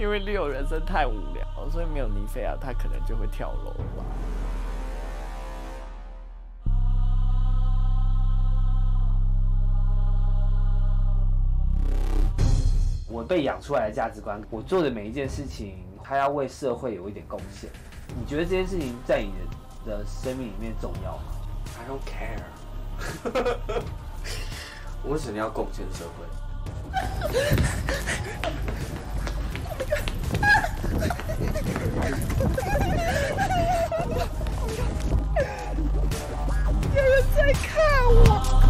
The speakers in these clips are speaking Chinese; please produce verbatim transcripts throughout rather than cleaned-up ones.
因为Leo人生太无聊，所以没有尼菲亚，他可能就会跳楼吧。 我被养出来的价值观，我做的每一件事情，它要为社会有一点贡献。你觉得这件事情在你的生命里面重要吗 ？I don't care 。我为什么要贡献社会？ 有人在看我。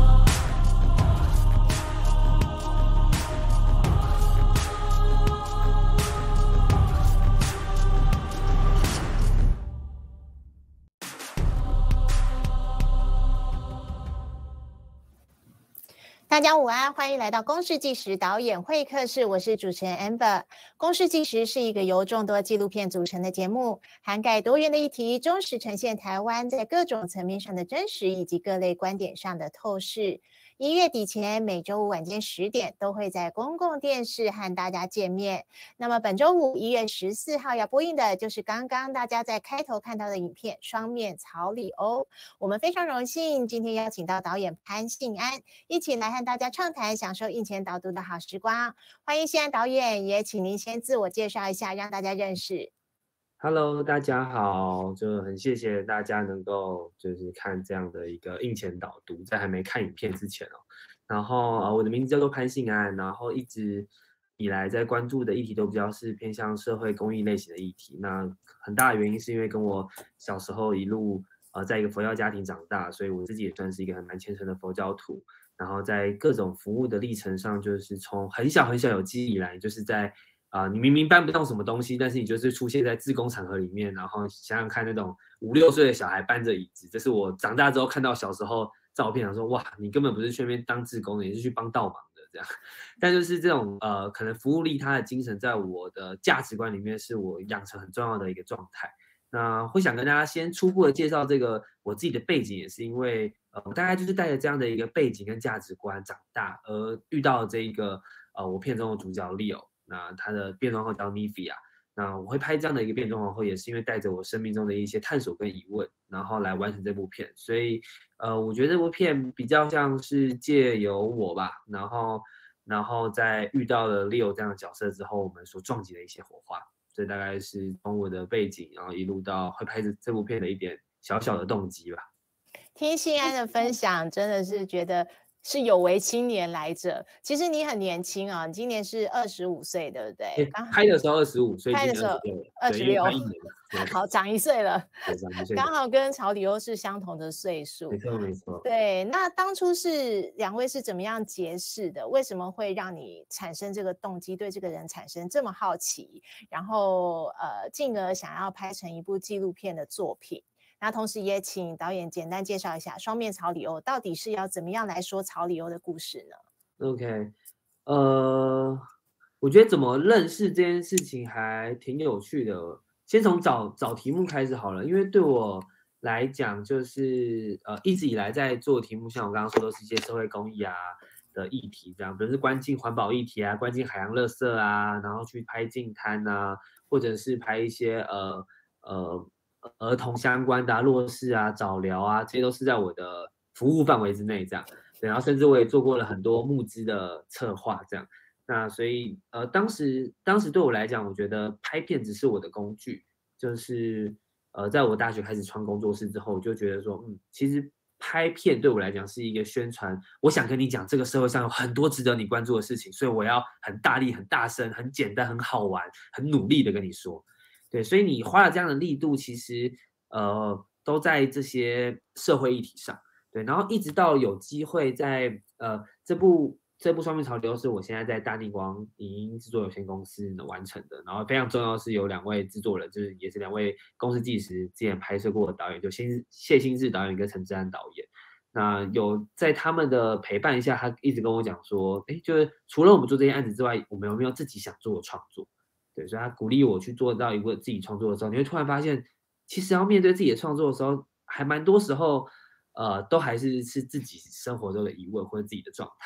大家午安，欢迎来到公视纪实导演会客室，我是主持人 Amber。公视纪实是一个由众多纪录片组成的节目，涵盖多元的议题，忠实呈现台湾在各种层面上的真实以及各类观点上的透视。一月底前，每周五晚间十点都会在公共电视和大家见面。那么本周五一月十四号要播映的就是刚刚大家在开头看到的影片《双面草里欧》。我们非常荣幸今天邀请到导演潘信安，一起来和大家畅谈，享受映前导读的好时光。欢迎信安导演，也请您先自我介绍一下，让大家认识。 Hello， 大家好，就很谢谢大家能够就是看这样的一个映前导读，在还没看影片之前哦。然后呃，我的名字叫做潘信安，然后一直以来在关注的议题都比较是偏向社会公益类型的议题。那很大的原因是因为跟我小时候一路呃在一个佛教家庭长大，所以我自己也算是一个很蛮虔诚的佛教徒。然后在各种服务的历程上，就是从很小很小有记忆以来，就是在啊、呃，你明明搬不动什么东西，但是你就是出现在志工场合里面，然后想想看那种五六岁的小孩搬着椅子，这是我长大之后看到小时候照片，想说哇，你根本不是去那边当志工的，你是去帮倒忙的这样。但就是这种呃，可能服务利他的精神，在我的价值观里面，是我养成很重要的一个状态。那会想跟大家先初步的介绍这个我自己的背景，也是因为呃，我大概就是带着这样的一个背景跟价值观长大，而遇到这一个呃，我片中的主角 Leo。那他的变装后叫 Nivea， 那我会拍这样的一个变装皇后，也是因为带着我生命中的一些探索跟疑问，然后来完成这部片。所以，呃，我觉得这部片比较像是借由我吧，然后，然后在遇到了 Leo 这样的角色之后，我们所撞击的一些火花。所以大概是从我的背景，然后一路到会拍这部片的一点小小的动机吧。 听信安的分享，真的是觉得是有为青年来着。其实你很年轻啊，你今年是二十五岁，对不对？ 刚拍的时候二十五岁， 拍的时候二十六，好，长一岁了，刚好跟曹里欧是相同的岁数。 没错没错。 对，那当初是两位是怎么样结识的？为什么会让你产生这个动机，对这个人产生这么好奇，然后呃，进而想要拍成一部纪录片的作品？那同时也请导演简单介绍一下双面草里欧到底是要怎么样来说草里欧的故事呢 ？OK， 呃，我觉得怎么认识这件事情还挺有趣的。先从找找题目开始好了，因为对我来讲，就是呃一直以来在做题目，像我刚刚说，都是一些社会公益啊的议题，这样，比如是关进环保议题啊，关进海洋垃圾啊，然后去拍净滩啊，或者是拍一些呃呃。儿童相关的啊、弱势啊、早疗啊，这些都是在我的服务范围之内，这样。对，然后甚至我也做过了很多募资的策划，这样。那所以呃，当时当时对我来讲，我觉得拍片只是我的工具，就是呃，在我大学开始创工作室之后，我就觉得说，嗯，其实拍片对我来讲是一个宣传，我想跟你讲，这个社会上有很多值得你关注的事情，所以我要很大力、很大声、很简单、很好玩、很努力的跟你说。对，所以你花了这样的力度，其实呃都在这些社会议题上。对，然后一直到有机会在呃这部这部双面潮流是我现在在大逆光影音制作有限公司完成的，然后非常重要的是有两位制作人，就是也是两位公司纪实之前拍摄过的导演，就新谢新志导演跟陈志安导演。那有在他们的陪伴下，他一直跟我讲说，哎，就是除了我们做这些案子之外，我们有没有自己想做的创作？对，所以他鼓励我去做到一个自己创作的时候，你会突然发现，其实要面对自己的创作的时候，还蛮多时候，呃，都还是是自己生活中的疑问或者自己的状态。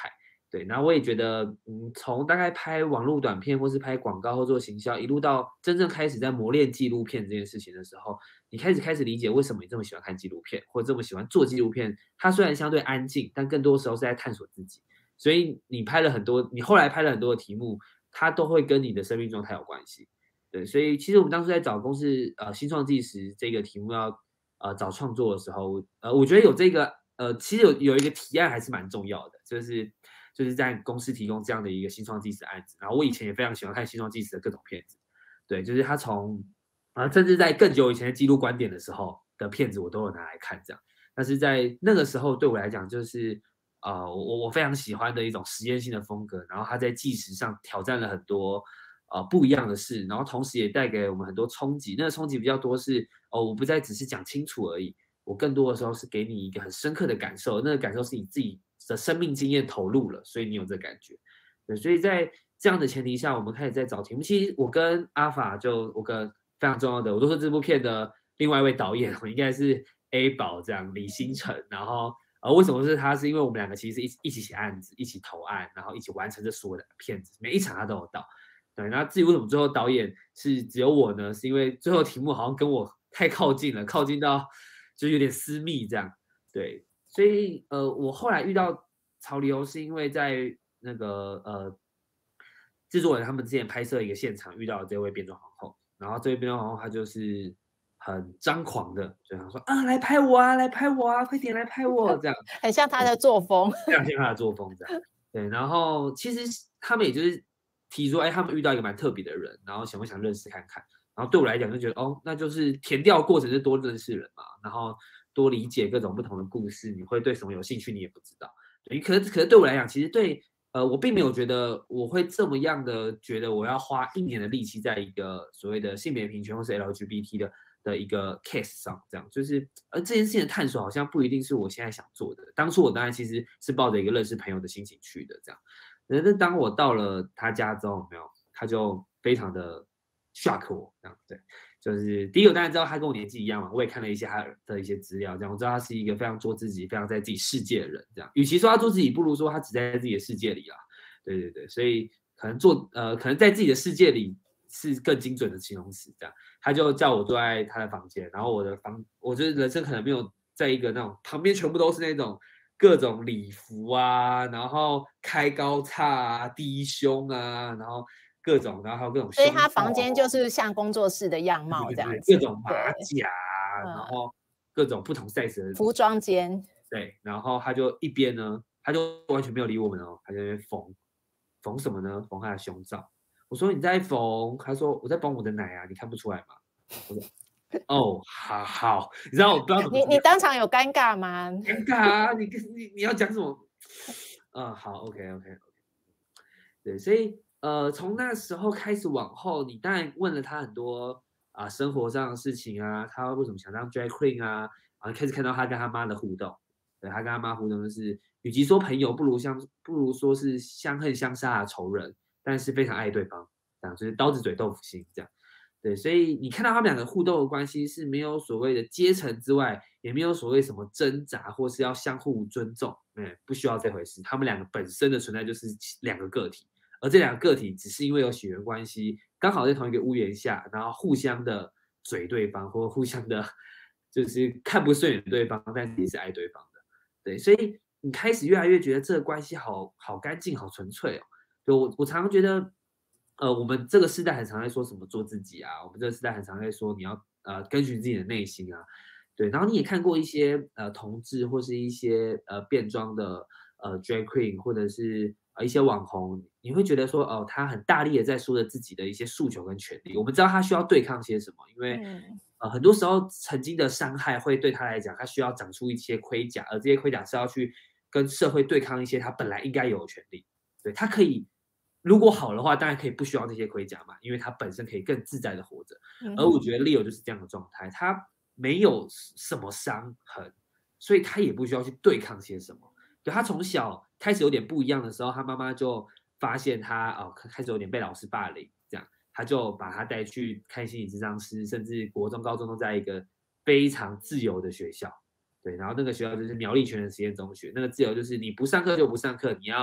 对，然后我也觉得，嗯，从大概拍网络短片，或是拍广告或做行销，一路到真正开始在磨练纪录片这件事情的时候，你开始开始理解为什么你这么喜欢看纪录片，或者这么喜欢做纪录片。它虽然相对安静，但更多时候是在探索自己。所以你拍了很多，你后来拍了很多的题目，它都会跟你的生命状态有关系。对，所以其实我们当初在找公司呃新创纪实这个题目要呃找创作的时候，呃，我觉得有这个呃，其实有有一个提案还是蛮重要的，就是就是在公司提供这样的一个新创纪实案子。然后我以前也非常喜欢看新创纪实的各种片子，对，就是他从啊、呃，甚至在更久以前的记录观点的时候的片子，我都有拿来看这样。但是在那个时候对我来讲，就是呃，我我非常喜欢的一种实验性的风格。然后他在纪实上挑战了很多呃不一样的事，然后同时也带给我们很多冲击。那个冲击比较多是哦，我不再只是讲清楚而已，我更多的时候是给你一个很深刻的感受，那个感受是你自己的生命经验投入了，所以你有这个感觉。对，所以在这样的前提下，我们开始在找题目。其实我跟阿法就我跟非常重要的，我都是这部片的另外一位导演，我应该是 A 宝这样李星辰。然后呃，为什么是他？是因为我们两个其实是一起一起写案子，一起投案，然后一起完成这所有的片子，每一场他都有到。对，那至于为什么最后导演是只有我呢？是因为最后题目好像跟我太靠近了，靠近到就有点私密这样。对，所以呃，我后来遇到潮流是因为在那个呃制作人他们之前拍摄一个现场遇到了这位变装皇后，然后这位变装皇后她就是很张狂的，就想说啊来拍我啊，来拍我啊，快点来拍我这样， 很像他的作风， 非常像他的作风这样。对，然后其实他们也就是提出，哎，他们遇到一个蛮特别的人，然后想不想认识看看。然后对我来讲就觉得，哦，那就是填调过程是多认识人嘛，然后多理解各种不同的故事，你会对什么有兴趣，你也不知道。对，可是可是对我来讲，其实对呃，我并没有觉得我会这么样的觉得我要花一年的力气在一个所谓的性别平权或是 L G B T 的的一个 case 上，这样就是而这件事情的探索好像不一定是我现在想做的。当初我当然其实是抱着一个认识朋友的心情去的，这样。但是当我到了他家之后，有没有，他就非常的 shock 我，这样对。就是第一个，当然知道他跟我年纪一样嘛，我也看了一些他的一些资料，这样我知道他是一个非常做自己、非常在自己世界的人。这样，与其说他做自己，不如说他只在自己的世界里啦。对对对，所以可能做呃，可能在自己的世界里是更精准的形容词。这样，他就叫我坐在他的房间，然后我的房，我觉得人生可能没有在一个那种旁边全部都是那种各种礼服啊，然后开高叉啊、低胸啊，然后。各种，然后还有各种， 所以他房间就是像工作室的样貌这样子， 各种马甲，然后各种不同 size 的服装间。 对，然后他就一边呢，他就完全没有理我们哦，他在那边缝缝什么呢？缝他的胸罩。我说你在缝，他说我在缝我的奶啊，你看不出来吗？我说哦，好好，你知道我不知道怎么， 你你当场有尴尬吗？ 尴尬啊，你你你要讲什么？嗯，好 ，OK OK OK， 对，所以。呃，从那时候开始往后，你当然问了他很多啊、呃、生活上的事情啊，他为什么想当 drag queen 啊，然后开始看到他跟他妈的互动，对他跟他妈互动就是，与其说朋友，不如相不如说是相恨相杀的仇人，但是非常爱对方，这样就是刀子嘴豆腐心这样，对，所以你看到他们两个互动的关系是没有所谓的阶层之外，也没有所谓什么挣扎或是要相互尊重，嗯，不需要这回事，他们两个本身的存在就是两个个体。而这两个个体只是因为有血缘关系，刚好在同一个屋檐下，然后互相的嘴对方，或互相的，就是看不顺眼对方，但也是爱对方的。对，所以你开始越来越觉得这个关系好好干净、好纯粹哦。就我我常常觉得，呃，我们这个时代很常在说什么做自己啊，我们这个时代很常在说你要呃跟循自己的内心啊。对，然后你也看过一些呃同志或是一些呃变装的呃 drag queen 或者是。一些网红，你会觉得说，哦，他很大力的在说着自己的一些诉求跟权利。我们知道他需要对抗些什么，因为、嗯、呃，很多时候曾经的伤害会对他来讲，他需要长出一些盔甲，而这些盔甲是要去跟社会对抗一些他本来应该有的权利。对，他可以，如果好的话，当然可以不需要这些盔甲嘛，因为他本身可以更自在的活着。嗯、而我觉得 Leo 就是这样的状态，他没有什么伤痕，所以他也不需要去对抗些什么。对，他从小开始有点不一样的时候，他妈妈就发现他哦开始有点被老师霸凌，这样他就把他带去看心理咨商师，甚至国中、高中都在一个非常自由的学校。对，然后那个学校就是苗栗全人实验中学，那个自由就是你不上课就不上课，你要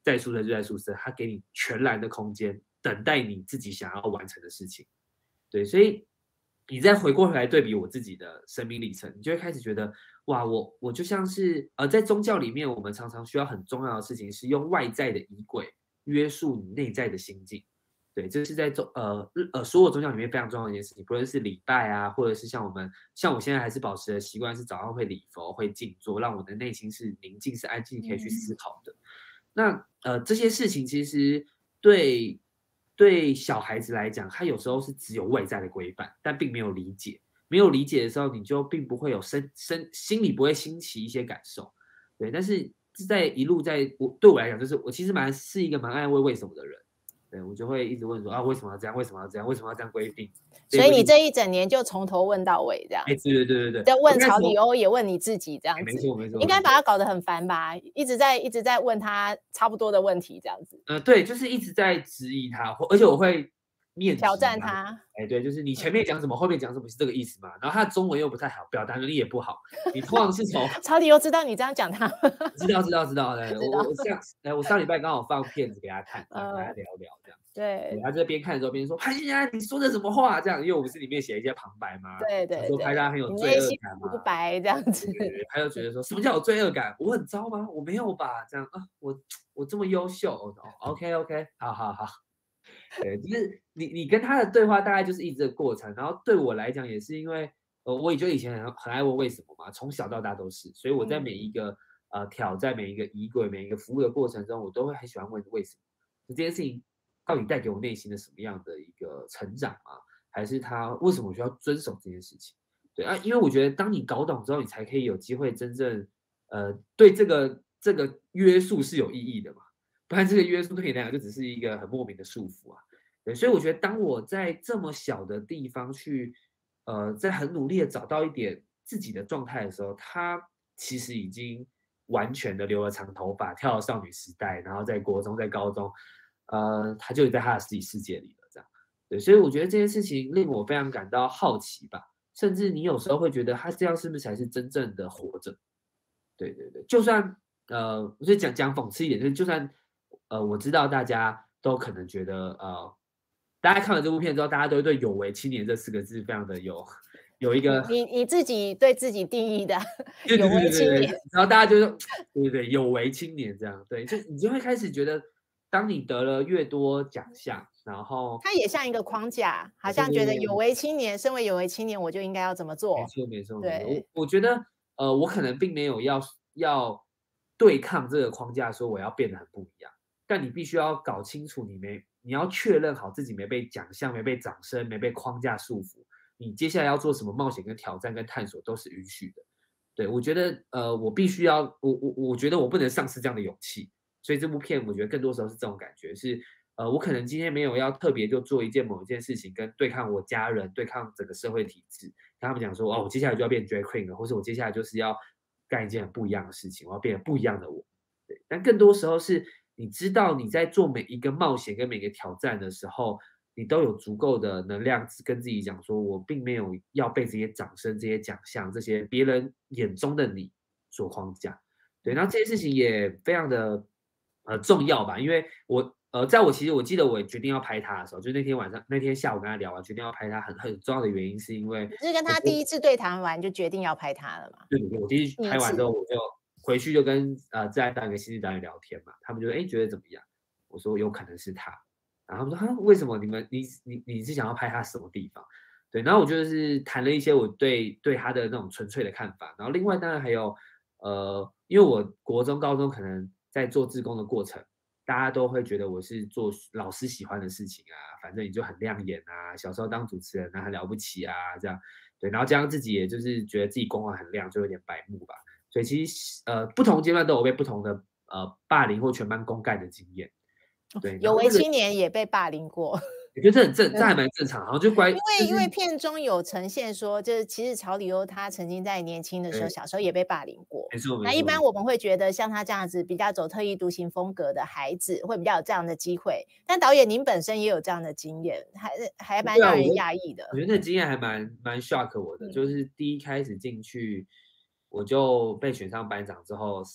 在宿舍就在宿舍，他给你全然的空间，等待你自己想要完成的事情。对，所以你再回过头来对比我自己的生命历程，你就会开始觉得，哇，我我就像是呃，在宗教里面，我们常常需要很重要的事情是用外在的仪轨约束你内在的心境。对，这是在宗呃呃所有宗教里面非常重要的一件事情，不论是礼拜啊，或者是像我们像我现在还是保持的习惯是早上会礼佛会静坐，让我的内心是宁静是安静可以去思考的。嗯、那呃这些事情其实对对小孩子来讲，他有时候是只有外在的规范，但并没有理解。没有理解的时候，你就并不会有身身心里不会兴起一些感受。对，但是在一路在我对我来讲，就是我其实蛮是一个蛮爱问为什么的人。对，我就会一直问说啊，为什么要这样？为什么要这样？为什么要这样规定？ 所以你这一整年就从头问到尾，这样。 哎，对对对对对。 在问曹李欧，也问你自己，这样子。 没错没错。 应该把他搞得很烦吧？一直在一直在问他差不多的问题，这样子。 呃，对，就是一直在质疑他，而且我会面挑战他。 哎，对，就是你前面讲什么，后面讲什么是这个意思嘛？然后他的中文又不太好，表达能力也不好。你通常是从曹李欧知道你这样讲他， 知道知道知道的。我我上哎，我上礼拜刚好放片子给他看，跟他聊聊这样。 对， 他在边看的时候边说：“潘先生，你说的什么话？”这样，因为我不是里面写一些旁白嘛， 对对， 说拍他很有罪恶感嘛， 不白这样子。 对，他就觉得说什么叫有罪恶感？我很糟吗？我没有吧？这样啊，我我这么优秀哦 ，OK OK， 好好好。对，就是你你跟他的对话大概就是一直的过程，然后对我来讲也是因为呃，我也就以前很很爱问为什么嘛，从小到大都是，所以我在每一个、嗯、呃挑战每一个仪轨每一个服务的过程中，我都会很喜欢问为什么，这件事情到底带给我内心的什么样的一个成长吗？还是他为什么我需要遵守这件事情？对啊，因为我觉得当你搞懂之后，你才可以有机会真正呃对这个这个约束是有意义的嘛，不然这个约束对你来讲就只是一个很莫名的束缚啊。对，所以我觉得当我在这么小的地方去呃在很努力的找到一点自己的状态的时候，他其实已经完全的留了长头发，跳了少女时代，然后在国中在高中呃他就在他的自己世界里了这样。对，所以我觉得这件事情令我非常感到好奇吧，甚至你有时候会觉得他这样是不是才是真正的活着？对对对，就算呃，我就讲讲讽刺一点，就是就算呃，我知道大家都可能觉得呃，大家看了这部片之后，大家都会对有为青年这四个字非常的有有一个你你自己对自己定义的有为青年，然后大家就说对对对，有为青年这样，对，就你就会开始觉得，当你得了越多奖项，然后它也像一个框架，好像觉得有为青年，身为有为青年，我就应该要怎么做？ 没错没错， 对， 我我觉得呃，我可能并没有要要对抗这个框架，说我要变得很不一样，但你必须要搞清楚，你没你要确认好自己没被奖项、没被掌声、没被框架束缚，你接下来要做什么冒险、跟挑战、跟探索都是允许的。对，我觉得呃，我必须要我我我觉得我不能丧失这样的勇气。所以这部片我觉得更多时候是这种感觉，是呃，我可能今天没有要特别就做一件某一件事情，跟对抗我家人、对抗整个社会体制，跟他们讲说哦，我接下来就要变 drag queen 了，或者我接下来就是要干一件很不一样的事情，我要变得不一样的我。对，但更多时候是你知道你在做每一个冒险跟每个挑战的时候，你都有足够的能量跟自己讲说，我并没有要被这些掌声、这些奖项、这些别人眼中的你所框架。对，然后这些事情也非常的。呃，重要吧，因为我呃，在我其实我记得我决定要拍他的时候，就那天晚上那天下午跟他聊完，决定要拍他很很重要的原因是因为你是跟他第一次对谈完就决定要拍他了嘛？ 对对对，我第一次拍完之后，我就回去就跟呃自然导演跟新剧导演聊天嘛，他们就哎觉得怎么样？我说有可能是他，然后他们说哈为什么你们你你你是想要拍他什么地方？对，然后我就是谈了一些我对对他的那种纯粹的看法，然后另外当然还有呃，因为我国中高中可能。在做志工的过程，大家都会觉得我是做老师喜欢的事情啊，反正你就很亮眼啊，小时候当主持人啊很了不起啊，这样对，然后加上自己也就是觉得自己光环很亮，就有点白目吧，所以其实呃不同阶段都有被不同的呃霸凌或全班公干的经验，对， 有为青年也被霸凌过。 我觉得这很正，这还蛮正常，然后就关因为、就是、因为片中有呈现说，就是其实曹李欧他曾经在年轻的时候，小时候也被霸凌过。 没错， 那一般我们会觉得像他这样子比较走特立独行风格的孩子，会比较有这样的机会。但导演您本身也有这样的经验，还还蛮让人讶异的。 我觉得那经验还蛮蛮 shock 我的、嗯，就是第一开始进去，我就被选上班长之后，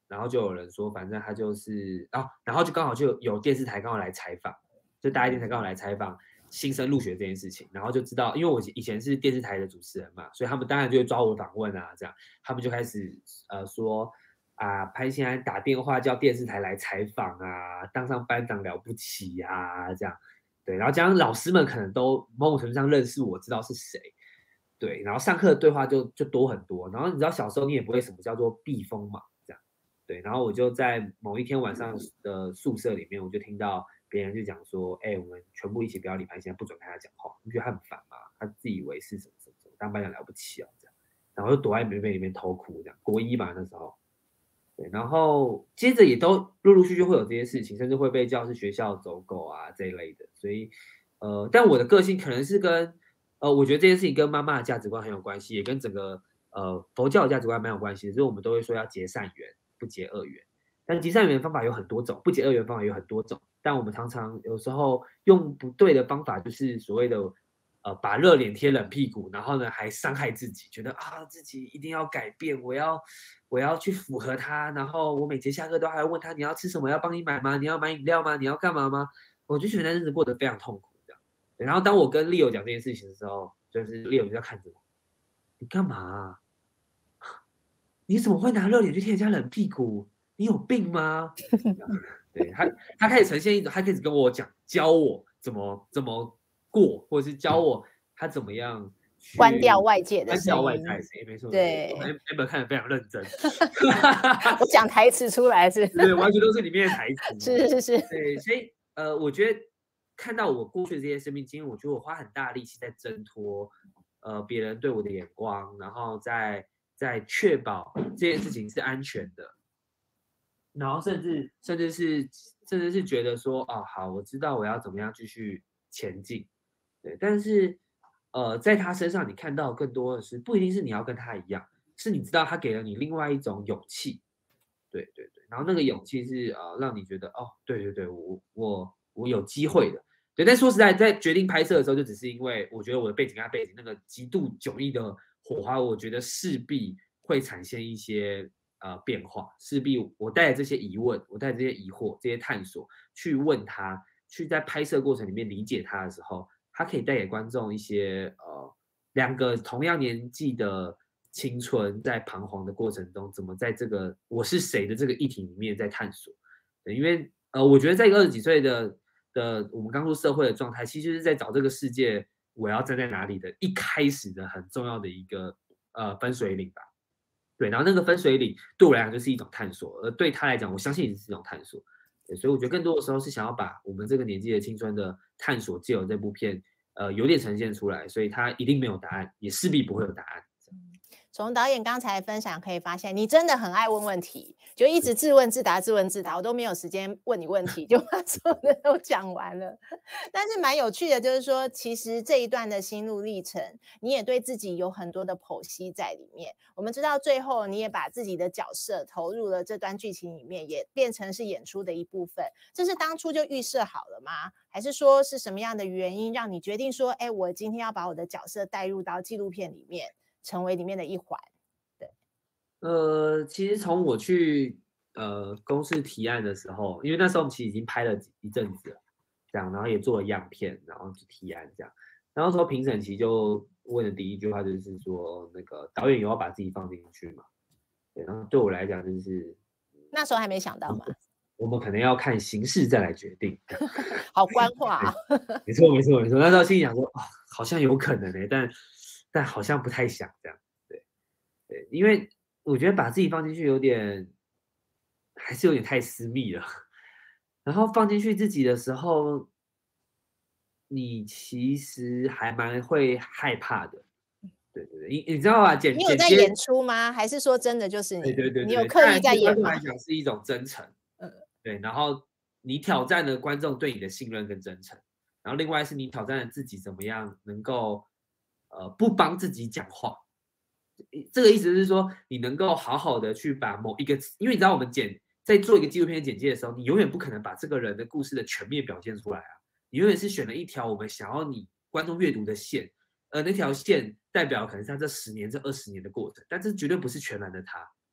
然后就有人说，反正他就是啊，然后就刚好就有电视台刚好来采访，就大爱电视台刚好来采访新生入学这件事情，然后就知道，因为我以前是电视台的主持人嘛，所以他们当然就会抓我访问啊，这样他们就开始呃说啊，潘兴安打电话叫电视台来采访啊，当上班长了不起啊，这样对，然后加上老师们可能都某种程度上认识我，知道是谁。对，然后上课的对话就就多很多，然后你知道小时候你也不会什么叫做避风嘛，这样，对，然后我就在某一天晚上的宿舍里面，我就听到别人就讲说，哎、欸，我们全部一起不要理潘兴安，不准跟他讲话，你觉得他很烦嘛？他自以为是什么什么什么，当班长了不起啊，这样，然后就躲在棉被里面偷哭，这样，国一嘛那时候，对，然后接着也都陆陆续续会有这些事情，甚至会被教室学校走狗啊这一类的，所以，呃，但我的个性可能是跟呃，我觉得这件事情跟妈妈的价值观很有关系，也跟整个呃佛教的价值观蛮有关系的。所以我们都会说要结善缘，不结恶缘。但结善缘的方法有很多种，不结恶缘的方法有很多种。但我们常常有时候用不对的方法，就是所谓的呃把热脸贴冷屁股，然后呢还伤害自己，觉得啊自己一定要改变，我要我要去符合他，然后我每节下课都还要问他你要吃什么，要帮你买吗？你要买饮料吗？你要干嘛吗？我就觉得那日子过得非常痛苦。然后当我跟 Leo 讲这件事情的时候，就是 Leo 就在看着我，你干嘛啊？你怎么会拿热脸去贴人家冷屁股？你有病吗？对他，他开始呈现一种，他开始跟我讲，教我怎么怎么过，或者是教我他怎么样关掉外界的声音， 关掉外在声音，没错。 对 ，Amber 看得非常认真。 我讲台词出来是， 对，完全都是里面的台词。 是是是， 对，所以呃，我觉得。看到我过去的这些生命经验，我觉得我花很大力气在挣脱，呃，别人对我的眼光，然后在在确保这件事情是安全的，然后甚至甚至是甚至是觉得说，哦，好，我知道我要怎么样继续前进，对，但是呃，在他身上你看到更多的是，不一定是你要跟他一样，是你知道他给了你另外一种勇气，对对对，然后那个勇气是呃，让你觉得，哦，对对对，我我我有机会的。对，但说实在，在决定拍摄的时候，就只是因为我觉得我的背景跟他背景那个极度迥异的火花，我觉得势必会产生一些呃变化，势必我带着这些疑问，我带着这些疑惑、这些探索去问他，去在拍摄过程里面理解他的时候，他可以带给观众一些呃两个同样年纪的青春在彷徨的过程中，怎么在这个我是谁的这个议题里面在探索。对，因为呃，我觉得在一个二十几岁的。的我们刚入社会的状态，其实就是在找这个世界我要站在哪里的一开始的很重要的一个呃分水岭吧。对，然后那个分水岭对我来讲就是一种探索，而对他来讲，我相信也是一种探索。对，所以我觉得更多的时候是想要把我们这个年纪的青春的探索，借由这部片呃有点呈现出来，所以它一定没有答案，也势必不会有答案。 从导演刚才分享可以发现，你真的很爱问问题，就一直自问自答自问自答，我都没有时间问你问题，就把所有的都讲完了。但是蛮有趣的，就是说其实这一段的心路历程，你也对自己有很多的剖析在里面。我们知道最后你也把自己的角色投入了这段剧情里面，也变成是演出的一部分。这是当初就预设好了吗？还是说是什么样的原因让你决定说，哎，我今天要把我的角色带入到纪录片里面，成为里面的一环？对， 呃，其实从我去呃公视提案的时候，因为那时候我们其实已经拍了一阵子了，这样，然后也做了样片，然后去提案这样，然后说评审其实就问的第一句话就是说，那个导演有要把自己放进去嘛？对，然后对我来讲就是那时候还没想到嘛， 我们可能要看形势再来决定。 好官话啊！ 没错没错没错，那时候心里想说，哦，好像有可能哎、欸，但但好像不太想这样，对对，因为我觉得把自己放进去有点，还是有点太私密了。然后放进去自己的时候，你其实还蛮会害怕的。对对对，你你知道吧？剪你有在演出吗？还是说真的就是你？ 对对对对， 你有刻意在演吗？ 来讲是一种真诚， 嗯， 对。然后你挑战了观众对你的信任跟真诚，然后另外是你挑战了自己怎么样能够呃不帮自己讲话。这个意思是说，你能够好好的去把某一个，因为你知道我们剪在做一个纪录片简介的时候，你永远不可能把这个人的故事的全面表现出来啊，你永远是选了一条我们想要你观众阅读的线，而那条线代表可能是他这十年、这二十年的过程，但这绝对不是全然的他。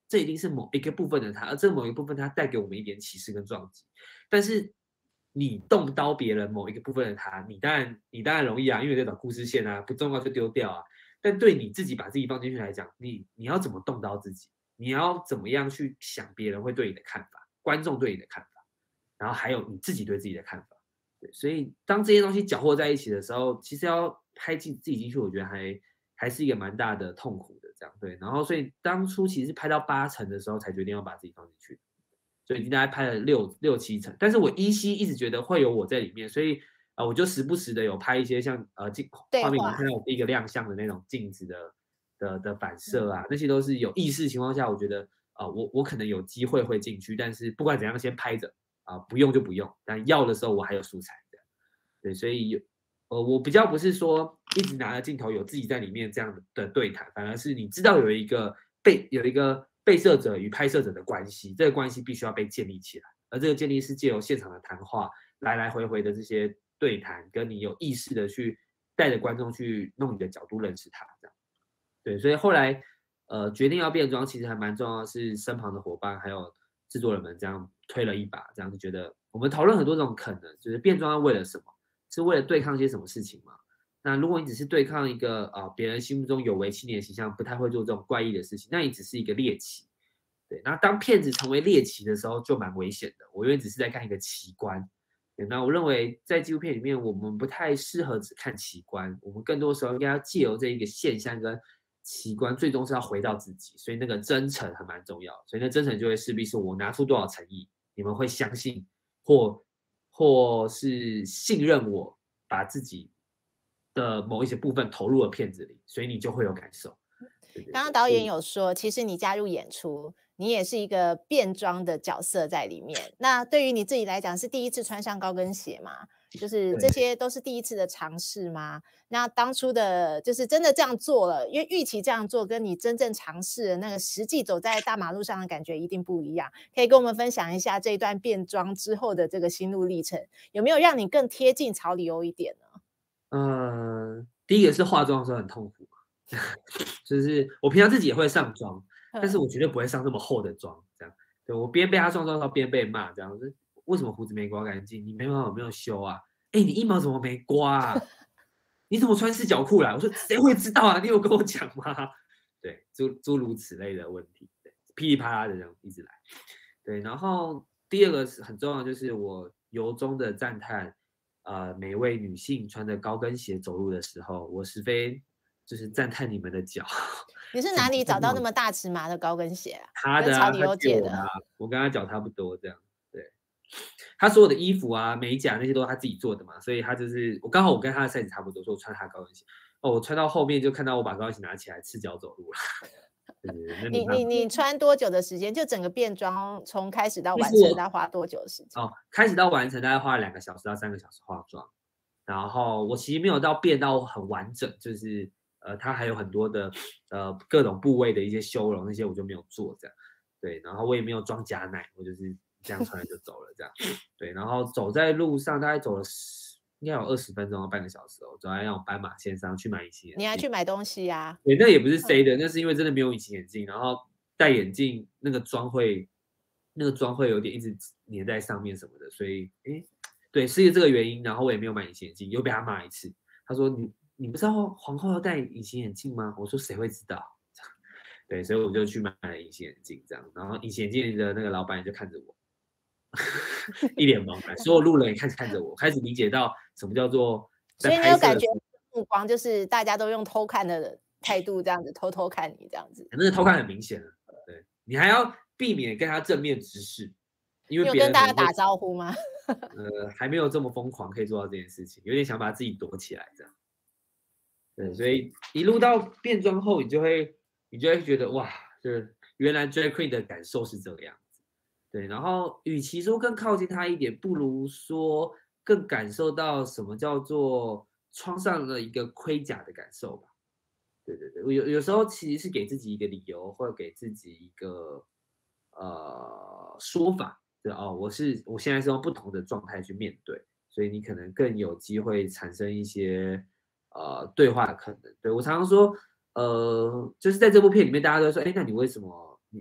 这一定是某一个部分的他，而这某一个部分他带给我们一点启示跟撞击。但是你动刀别人某一个部分的他，你当然你当然容易啊，因为在找故事线啊，不重要就丢掉啊。但对你自己把自己放进去来讲，你你要怎么动刀自己？你要怎么样去想别人会对你的看法，观众对你的看法，然后还有你自己对自己的看法。对，所以当这些东西搅和在一起的时候，其实要拍进自己进去，我觉得还还是一个蛮大的痛苦的这样。对，然后所以当初其实是拍到八成的时候才决定要把自己放进去，所以已经大概拍了六六七成，但是我依稀一直觉得会有我在里面，所以呃我就时不时的有拍一些像呃镜画面，你看到我第一个亮相的那种镜子的的的反射啊，那些都是有意识情况下，我觉得啊、呃、我我可能有机会会进去，但是不管怎样先拍着。啊，不用就不用，但要的时候我还有素材的，对，所以有，呃，我比较不是说一直拿着镜头有自己在里面这样的对谈，反而是你知道有一个被有一个被摄者与拍摄者的关系，这个关系必须要被建立起来，而这个建立是借由现场的谈话，来来回回的这些对谈，跟你有意识的去带着观众去弄你的角度认识他，这样，对，所以后来呃决定要变装，其实还蛮重要的是身旁的伙伴还有制作人们这样推了一把，这样就觉得我们讨论很多种可能，就是变装要为了什么？是为了对抗一些什么事情吗？那如果你只是对抗一个啊别人心目中有为青年的形象，不太会做这种怪异的事情，那你只是一个猎奇。对，那当骗子成为猎奇的时候，就蛮危险的。我因为只是在看一个奇观。对，那我认为在纪录片里面，我们不太适合只看奇观，我们更多时候应该要借由这一个现象跟奇观，最终是要回到自己，所以那个真诚还蛮重要，所以那真诚就会势必是我拿出多少诚意，你们会相信或或是信任我，把自己的某一些部分投入了片子里，所以你就会有感受。对对对， 刚刚导演有说，其实你加入演出，你也是一个变装的角色在里面。那对于你自己来讲，是第一次穿上高跟鞋吗？就是这些都是第一次的尝试吗？那当初的就是真的这样做了，因为预期这样做跟你真正尝试的那个实际走在大马路上的感觉一定不一样。可以跟我们分享一下这一段变装之后的这个心路历程，有没有让你更贴近草里欧一点呢？ 呃，第一个是化妆的时候很痛苦，就是我平常自己也会上妆，但是我绝对不会上这么厚的妆，这样。对，我边被他上妆的时候边被骂，这样子。为什么胡子没刮干净？你眉毛有没有修啊？哎，你腋毛怎么没刮啊？你怎么穿四角裤来？我说谁会知道啊？你有跟我讲吗？对，诸诸如此类的问题，对，噼里啪啦的这样一直来。对，然后第二个是很重要的，就是我由衷的赞叹，呃，每位女性穿着高跟鞋走路的时候，我十分就是赞叹你们的脚。 你是哪里找到那么大尺码的高跟鞋啊？ 他的啊， 跟草里欧借的。 啊，我跟他脚差不多这样。对，他所有的衣服啊、美甲那些都是他自己做的嘛，所以他就是我刚好我跟他的 size 差不多，所以我穿他的高跟鞋。哦，我穿到后面就看到我把高跟鞋拿起来赤脚走路了。对对对， 你你你穿多久的时间？就整个变装从开始到完成，大概花多久的时间？ 哦，开始到完成大概花了两个小时到三个小时化妆，然后我其实没有到变到很完整，就是呃，它还有很多的呃各种部位的一些修容，那些我就没有做这样。对，然后我也没有装假奶，我就是这样穿就走了这样。对，然后走在路上大概走了十，应该有二十分钟到半个小时哦，走在那种斑马线上去买隐形眼镜。 你还去买东西啊？ 对，那也不是 C 的，那是因为真的没有隐形眼镜，然后戴眼镜那个妆会那个妆会有点一直粘在上面什么的，所以哎，对，是这个原因，然后我也没有买隐形眼镜，又被他骂一次。他说你你不知道皇后要戴隐形眼镜吗？我说谁会知道？对，所以我就去买了隐形眼镜，这样，然后隐形眼镜的那个老板就看着我，一脸茫然，所有路人也开始看着我，开始理解到什么叫做在拍摄的时候。 所以你有感觉目光就是大家都用偷看的态度这样子偷偷看你这样子？ 那个偷看很明显了，对，你还要避免跟他正面直视，因为你有跟大家打招呼吗？ 呃，还没有这么疯狂可以做到这件事情，有点想把自己躲起来这样。对，所以一路到变装后，你就会你就会觉得哇，就是原来 drag queen 的感受是这个样子。对，然后与其说更靠近他一点，不如说更感受到什么叫做穿上了一个盔甲的感受吧。对对对，有有时候其实是给自己一个理由，或者给自己一个呃说法，对哦，我是我现在是用不同的状态去面对，所以你可能更有机会产生一些呃对话的可能。对，我常常说，呃，就是在这部片里面，大家都说，哎，那你为什么你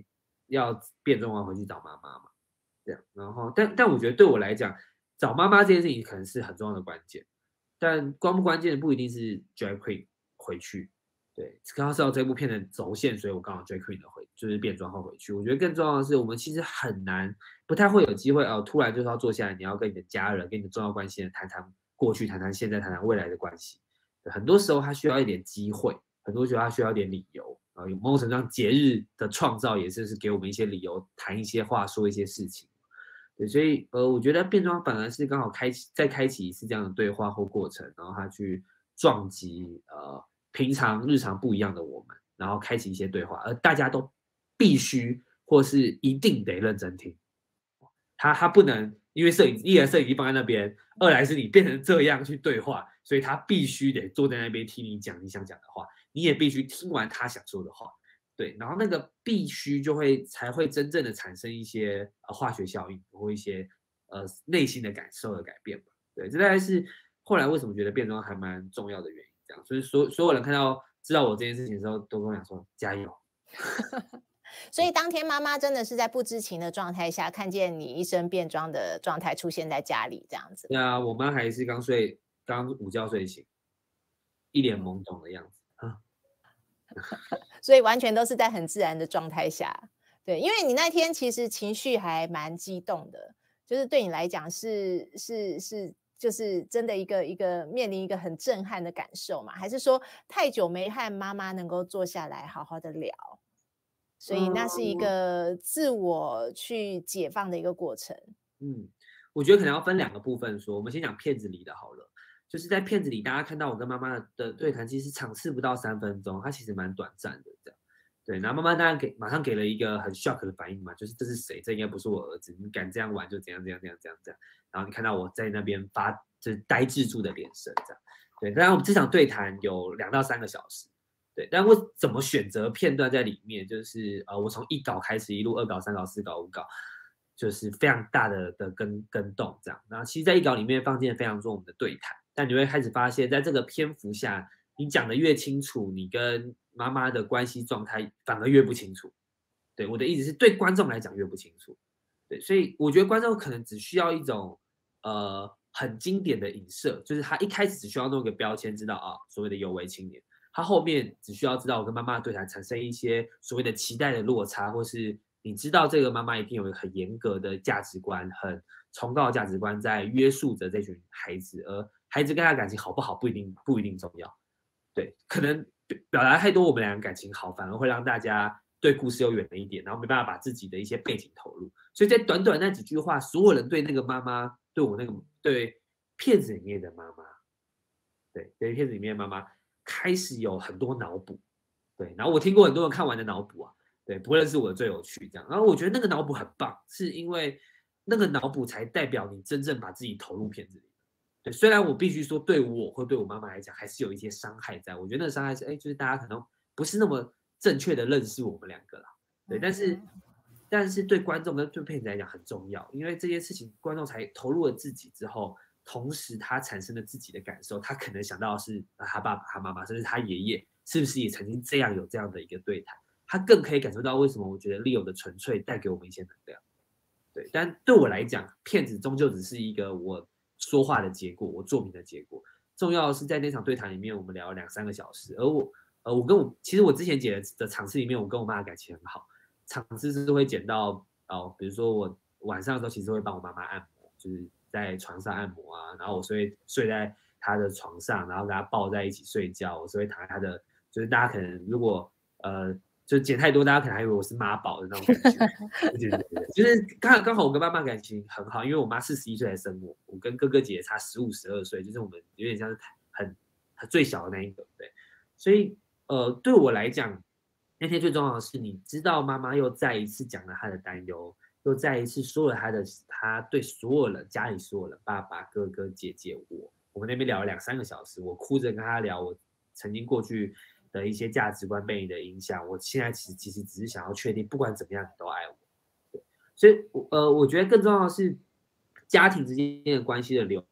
要变装完回去找妈妈嘛，这样。然后，但但我觉得对我来讲，找妈妈这件事情可能是很重要的关键，但关不关键的不一定是 drag queen 回去。对，刚刚知道这部片的轴线，所以我刚好 drag queen 的回就是变装后回去。我觉得更重要的是，我们其实很难，不太会有机会哦，突然就是要坐下来，你要跟你的家人、跟你的重要关系人谈谈过去、谈谈现在、谈谈未来的关系。很多时候他需要一点机会，很多时候他需要一点理由啊。有某种程度上，节日的创造也是是给我们一些理由，谈一些话，说一些事情。对，所以呃，我觉得变装反而是刚好开启再开启一次这样的对话或过程，然后他去撞击呃平常日常不一样的我们，然后开启一些对话，而大家都必须或是一定得认真听。他他不能因为摄影一来摄影机放在那边，二来是你变成这样去对话，所以他必须得坐在那边听你讲你想讲的话，你也必须听完他想说的话。对，然后那个必须就会才会真正的产生一些呃化学效应或一些呃内心的感受的改变吧。对，这大概是后来为什么觉得变装还蛮重要的原因。这样，所以所所有人看到知道我这件事情的时候，都跟我讲说加油。 所以当天妈妈真的是在不知情的状态下，看见你一身变装的状态出现在家里，这样子。 对啊，我妈还是刚睡，刚午觉睡醒，一脸懵懂的样子。啊所以完全都是在很自然的状态下，对，因为你那天其实情绪还蛮激动的，就是对你来讲是是是，就是真的一个一个面临一个很震撼的感受嘛？还是说太久没和妈妈能够坐下来好好的聊，所以那是一个自我去解放的一个过程？ 嗯，我觉得可能要分两个部分说，我们先讲片子里的好了。就是在片子里，大家看到我跟妈妈的对谈，其实场次不到三分钟，它其实蛮短暂的这样。对，然后妈妈当然给马上给了一个很 shock 的反应嘛，就是这是谁？这应该不是我儿子，你敢这样玩就怎样怎样怎样怎样怎样。然后你看到我在那边发就是呆滞住的脸色这样。对，当然我们这场对谈有两到三个小时。对，但我怎么选择片段在里面，就是呃，我从一稿开始，一路二稿、三稿、四稿、五稿。就是非常大的的跟跟动这样，然后其实，在一稿里面放进了非常多我们的对谈，但你会开始发现，在这个篇幅下，你讲的越清楚，你跟妈妈的关系状态反而越不清楚。对，我的意思是对观众来讲越不清楚。对，所以我觉得观众可能只需要一种呃很经典的影射，就是他一开始只需要弄一个标签，知道啊所谓的有为青年，他后面只需要知道我跟妈妈的对谈产生一些所谓的期待的落差，或是你知道这个妈妈一定有一个很严格的价值观，很崇高的价值观在约束着这群孩子，而孩子跟他感情好不好不一定不一定重要。对，可能表达太多我们两个感情好，反而会让大家对故事又远了一点，然后没办法把自己的一些背景投入。所以在短短那几句话，所有人对那个妈妈，对我那个对片子里面的妈妈，对对片子里面的妈妈开始有很多脑补。对，然后我听过很多人看完的脑补啊。对，不认识我的最有趣这样，然后我觉得那个脑补很棒，是因为那个脑补才代表你真正把自己投入片子里。对，虽然我必须说，对我或对我妈妈来讲，还是有一些伤害在。我觉得那个伤害是，哎，就是大家可能不是那么正确的认识我们两个啦。对，但是但是对观众跟对片子来讲很重要，因为这件事情观众才投入了自己之后，同时他产生了自己的感受，他可能想到的是他爸爸、他妈妈，甚至他爷爷，是不是也曾经这样有这样的一个对谈。他更可以感受到为什么我觉得 Leo 的纯粹带给我们一些能量。对，但对我来讲，片子终究只是一个我说话的结果，我作品的结果。重要的是在那场对谈里面，我们聊了两三个小时，而我，呃，我跟我其实我之前剪的场次里面，我跟我妈的感情很好，场次是会剪到哦，比如说我晚上的时候，其实会帮我妈妈按摩，就是在床上按摩啊，然后我是会睡在她的床上，然后跟她抱在一起睡觉，我是会躺在她的，就是大家可能如果呃。就剪太多，大家可能还以为我是妈宝的那种感觉。对对对，就是刚刚好我跟妈妈感情很好，因为我妈四十一岁才生我，我跟哥哥姐姐差十五、十二岁，就是我们有点像是很很最小的那一个，对。所以呃，对我来讲，那天最重要的是，你知道妈妈又再一次讲了她的担忧，又再一次说了她的，她对所有人家里所有人，爸爸、哥哥、姐姐，我，我们那边聊了两三个小时，我哭着跟她聊我曾经过去的一些价值观被你的影响，我现在其实其实只是想要确定，不管怎么样你都爱我。对，所以呃，我觉得更重要的是家庭之间的关系的流。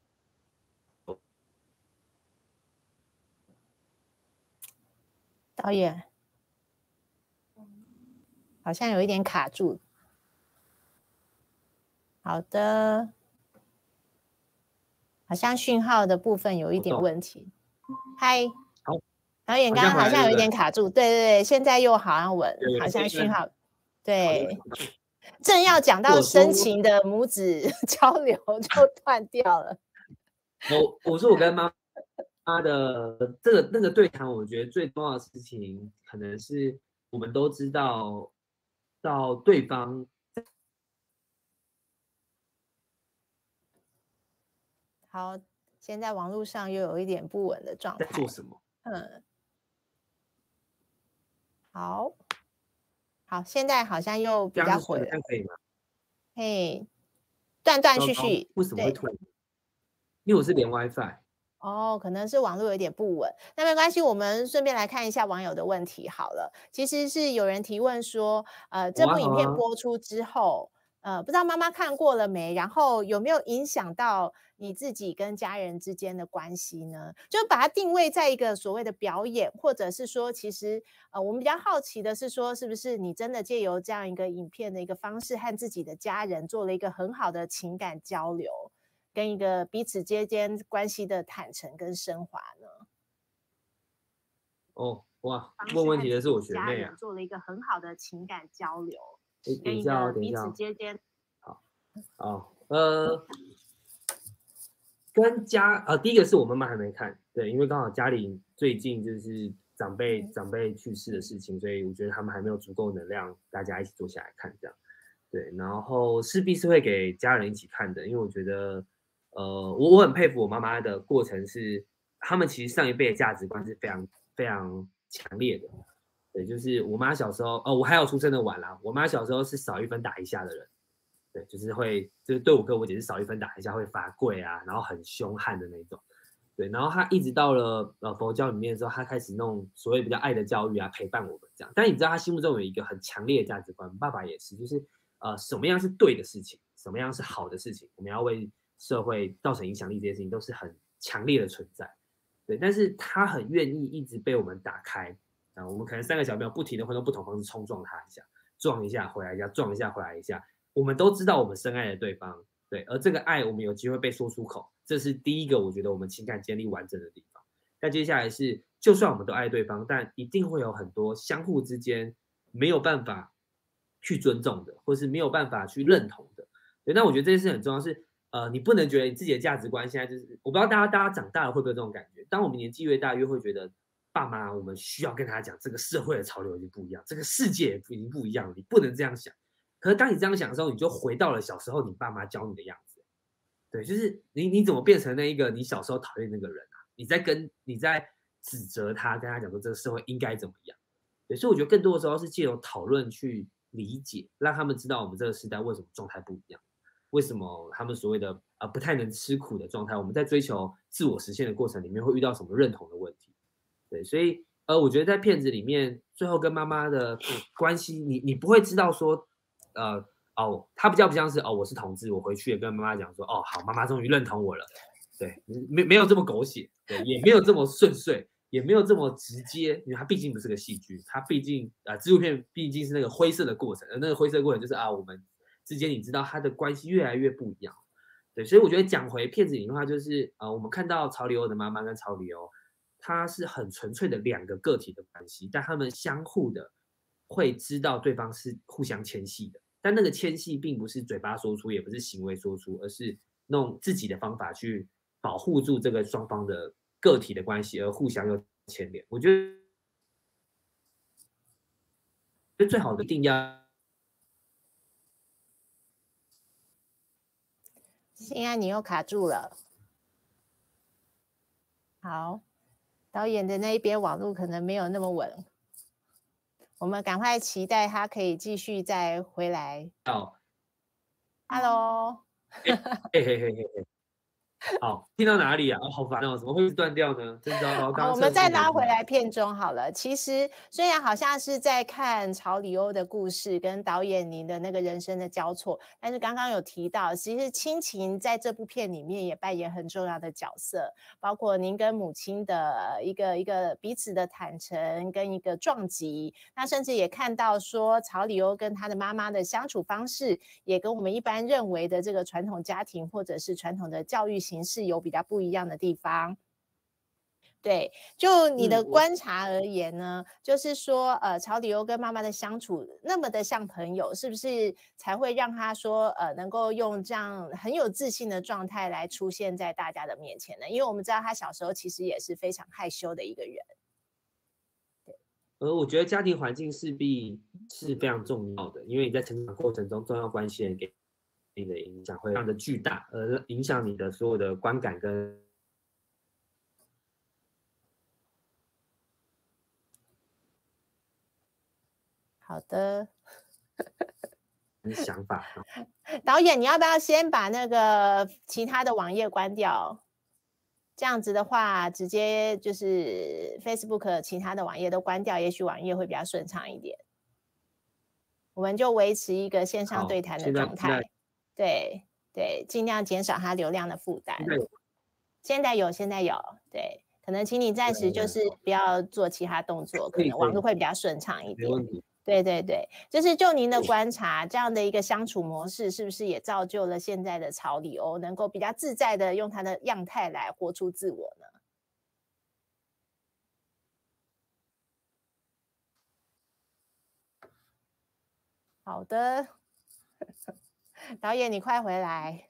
导演， 好像有一点卡住。好的，好像讯号的部分有一点问题。嗨， 好， 导演刚刚好像有一点卡住，对对对，现在又好像稳， 对好像讯号，对，正要讲到深情的母子交流就断掉了。 我我说我跟妈妈的这个那个对谈，我觉得最重要的事情，可能是我们都知道到对方。 好，现在网络上又有一点不稳的状态。 在做什么？ 嗯，好，好，现在好像又比较回了， 这样可以吗？ 嘿，断断续续。 为什么会突然？因为我是连 WiFi。 哦，可能是网络有点不稳，那没关系，我们顺便来看一下网友的问题好了。其实是有人提问说，呃，这部影片播出之后，呃，不知道妈妈看过了没？然后有没有影响到你自己跟家人之间的关系呢？就把它定位在一个所谓的表演，或者是说，其实呃，我们比较好奇的是说，是不是你真的借由这样一个影片的一个方式，和自己的家人做了一个很好的情感交流？跟一个彼此之间关系的坦诚跟升华呢？ 哦，哇，问问题的是我学妹啊， 做了一个很好的情感交流， 跟一个彼此之间， 好，好，呃，跟家呃，第一个是我妈妈还没看，对，因为刚好家里最近就是长辈、嗯、长辈去世的事情，所以我觉得他们还没有足够能量，大家一起坐下来看这样，对，然后势必是会给家人一起看的，因为我觉得。呃，我我很佩服我妈妈的过程是，他们其实上一辈的价值观是非常非常强烈的，对，就是我妈小时候，哦，我还有出生的晚啦，我妈小时候是少一分打一下的人，对，就是会，就是对我跟我姐是少一分打一下会罚跪啊，然后很凶悍的那种，对，然后她一直到了呃佛教里面的时候，她开始弄所谓比较爱的教育啊，陪伴我们这样，但你知道她心目中有一个很强烈的价值观，爸爸也是，就是呃什么样是对的事情，什么样是好的事情，我们要为社会造成影响力这些事情都是很强烈的存在，对，但是他很愿意一直被我们打开啊，我们可能三个小朋友不停的会用不同方式冲撞他一下，撞一下回来一下，撞一下回来一下，我们都知道我们深爱的对方，对，而这个爱我们有机会被说出口，这是第一个我觉得我们情感建立完整的地方。那接下来是，就算我们都爱对方，但一定会有很多相互之间没有办法去尊重的，或是没有办法去认同的，对，那我觉得这件事很重要是。呃，你不能觉得你自己的价值观现在就是，我不知道大家大家长大了会不会有这种感觉？当我们年纪越大，越会觉得爸妈，我们需要跟他讲，这个社会的潮流已经不一样，这个世界已经不一样了，你不能这样想。可是当你这样想的时候，你就回到了小时候你爸妈教你的样子。对，就是你你怎么变成那一个你小时候讨厌那个人啊？你在跟你在指责他，跟他讲说这个社会应该怎么样？对，所以我觉得更多的时候是借由讨论去理解，让他们知道我们这个时代为什么状态不一样。为什么他们所谓的呃不太能吃苦的状态，我们在追求自我实现的过程里面会遇到什么认同的问题？对，所以呃，我觉得在片子里面，最后跟妈妈的关系，你你不会知道说，呃哦，他比较不像是哦，我是同志，我回去也跟妈妈讲说，哦好，妈妈终于认同我了，对，没没有这么狗血，对，也没有这么顺遂，也没有这么直接，因为它毕竟不是个戏剧，它毕竟啊、呃、纪录片毕竟是那个灰色的过程，而那个灰色的过程就是啊我们。之间你知道他的关系越来越不一样，对，所以我觉得讲回片子里的话，就是呃，我们看到曹里欧的妈妈跟曹里欧，他是很纯粹的两个个体的关系，但他们相互的会知道对方是互相牵系的，但那个牵系并不是嘴巴说出，也不是行为说出，而是用自己的方法去保护住这个双方的个体的关系，而互相又牵连。我觉得最好的定要。 现在你又卡住了，好，导演的那一边网络可能没有那么稳，我们赶快期待他可以继续再回来。 好 ，Hello， 嘿嘿嘿嘿嘿，好， 听到哪里啊？哦，好烦哦，怎么会断掉呢？真糟糕。刚好，我们再拉回来片中好了。其实虽然好像是在看曹里欧的故事跟导演您的那个人生的交错，但是刚刚有提到，其实亲情在这部片里面也扮演很重要的角色，包括您跟母亲的一个一个彼此的坦诚跟一个撞击，那甚至也看到说曹里欧跟他的妈妈的相处方式，也跟我们一般认为的这个传统家庭或者是传统的教育形式有比较不一样的地方。对，就你的观察而言呢，嗯、就是说，呃，曹里欧跟妈妈的相处那么的像朋友，是不是才会让他说，呃，能够用这样很有自信的状态来出现在大家的面前呢？因为我们知道他小时候其实也是非常害羞的一个人。 对，而我觉得家庭环境势必是非常重要的，因为你在成长过程中，重要关系人给你的影响会非常的巨大，而影响你的所有的观感跟。 好的， 想法。 导演，你要不要先把那个其他的网页关掉？这样子的话，直接就是 Facebook 其他的网页都关掉，也许网页会比较顺畅一点。我们就维持一个线上对谈的状态，对对，尽量减少它流量的负担。现在有，现在有，对。可能请你暂时就是不要做其他动作，可能网络会比较顺畅一点。对对对，就是就您的观察，这样的一个相处模式，是不是也造就了现在的曹里欧能够比较自在的用他的样态来活出自我呢？好的，导演你快回来。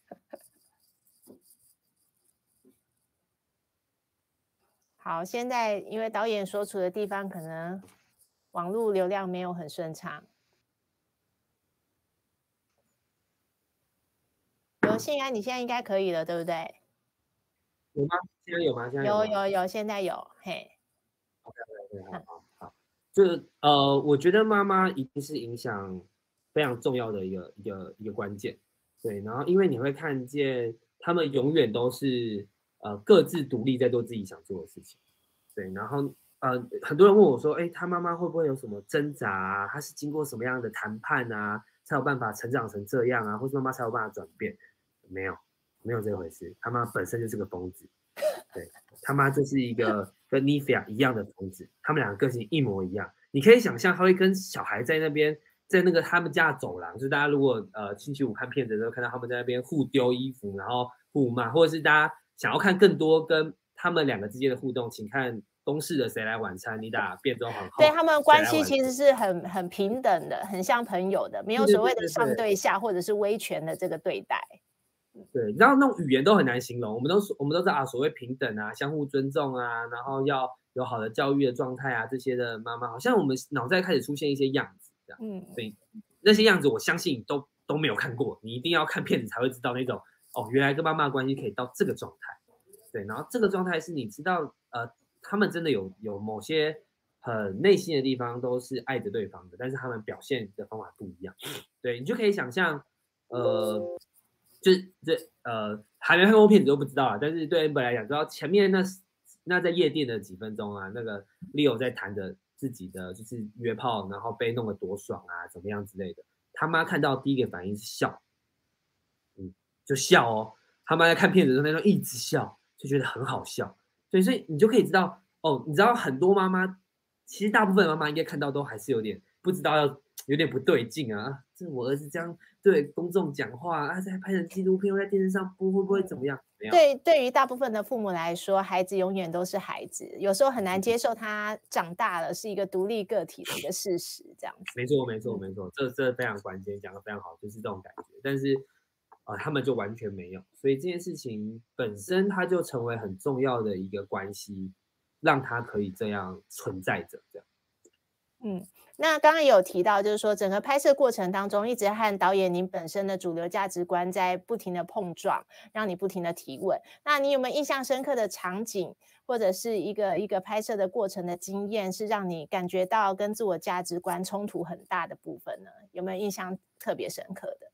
好，现在因为导演所处的地方可能网络流量没有很顺畅。有信安，你现在应该可以了，对不对？ 有吗？现在有吗？现在有有有有，现在有，嘿。 OK OK， 好好好，这呃，我觉得妈妈一定是影响非常重要的一个一个一个关键，对，然后因为你会看见他们永远都是呃各自独立在做自己想做的事情，对，然后呃很多人问我说，哎，他妈妈会不会有什么挣扎啊？他是经过什么样的谈判啊，才有办法成长成这样啊，或是妈妈才有办法转变？没有，没有这回事，他妈本身就是个疯子，对，他妈就是一个跟妮菲亚一样的疯子，他们两个个性一模一样。你可以想象，他会跟小孩在那边，在那个他们家的走廊，就是大家如果呃星期五看片子的时候，看到他们在那边互丢衣服，然后互骂，或者是大家想要看更多跟他们两个之间的互动，请看公视的《谁来晚餐》，你打变装皇后。 对，他们关系其实是很很平等的，很像朋友的，没有所谓的上对下或者是威权的这个对待。 对，然后那种语言都很难形容，我们都我们都知道啊，所谓平等啊，相互尊重啊，然后要有好的教育的状态啊，这些的妈妈，好像我们脑袋开始出现一些样子，这样，嗯，对，那些样子我相信都都没有看过，你一定要看片子才会知道那种，哦，原来跟妈妈的关系可以到这个状态，对，然后这个状态是你知道，呃，他们真的有有某些很内心的地方都是爱着对方的，但是他们表现的方法不一样，对，你就可以想象，呃。就是这呃还没看过片子都不知道啊，但是对 Amber 来讲，知道前面那那在夜店的几分钟啊，那个 Leo 在谈着自己的就是约炮，然后被弄得多爽啊，怎么样之类的。他妈看到第一个反应是笑，嗯，就笑哦。他妈在看片子的时候，那时候一直笑，就觉得很好笑。对，所以你就可以知道哦，你知道很多妈妈，其实大部分妈妈应该看到都还是有点不知道要。有点不对劲啊！这我儿子这样对公众讲话啊，在拍成纪录片，在电视上播，会不会怎么样？ 对，对于大部分的父母来说，孩子永远都是孩子，有时候很难接受他长大了是一个独立个体的一个事实，这样子。 没错，没错，没错，这这非常关键，讲得非常好，就是这种感觉。但是啊、呃，他们就完全没有，所以这件事情本身它就成为很重要的一个关系，让它可以这样存在着，这样。 嗯，那刚刚也有提到，就是说整个拍摄过程当中，一直和导演您本身的主流价值观在不停的碰撞，让你不停的提问。那你有没有印象深刻的场景，或者是一个一个拍摄的过程的经验，是让你感觉到跟自我价值观冲突很大的部分呢？有没有印象特别深刻的？